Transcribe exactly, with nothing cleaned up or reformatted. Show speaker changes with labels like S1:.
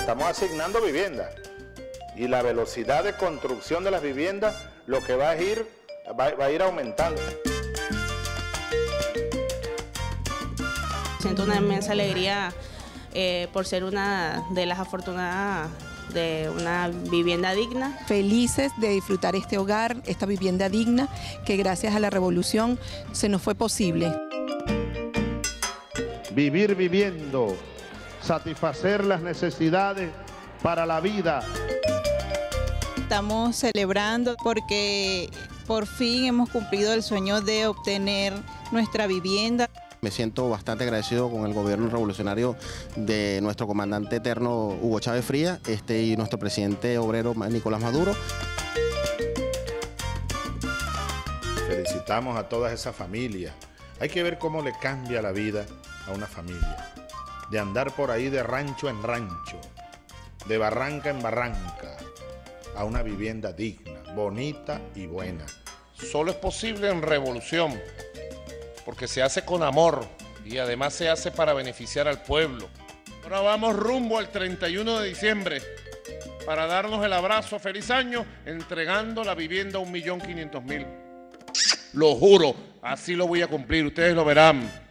S1: estamos asignando viviendas. Y la velocidad de construcción de las viviendas lo que va a ir, va, va a ir aumentando.
S2: Siento una inmensa alegría eh, por ser una de las afortunadas de una vivienda digna.
S3: Felices de disfrutar este hogar, esta vivienda digna, que gracias a la revolución se nos fue posible.
S4: Vivir viviendo, satisfacer las necesidades para la vida.
S5: Estamos celebrando porque por fin hemos cumplido el sueño de obtener nuestra vivienda.
S6: Me siento bastante agradecido con el gobierno revolucionario de nuestro comandante eterno Hugo Chávez Frías este, y nuestro presidente obrero Nicolás Maduro.
S1: Felicitamos a todas esas familias. Hay que ver cómo le cambia la vida a una familia. De andar por ahí de rancho en rancho, de barranca en barranca, a una vivienda digna, bonita y buena.
S7: Solo es posible en revolución, porque se hace con amor y además se hace para beneficiar al pueblo. Ahora vamos rumbo al treinta y uno de diciembre para darnos el abrazo, feliz año, entregando la vivienda a un millón quinientos mil. Lo juro, así lo voy a cumplir, ustedes lo verán.